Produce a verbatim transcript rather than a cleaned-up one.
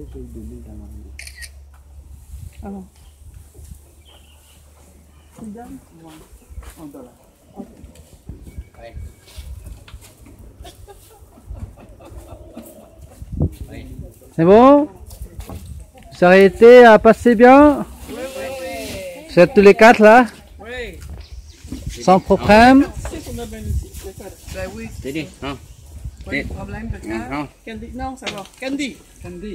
Ah. C'est bien. Un dollar. Ok. C'est bon? Vous avez été à passer bien? Oui, oui, oui. Vous êtes tous les quatre là? Oui. Sans problème? C'est qu'on a bien ici. Ben oui. Thế đi, không? Pas de problème de cœur. Non. Candy, non, ça va. Candy. Candy.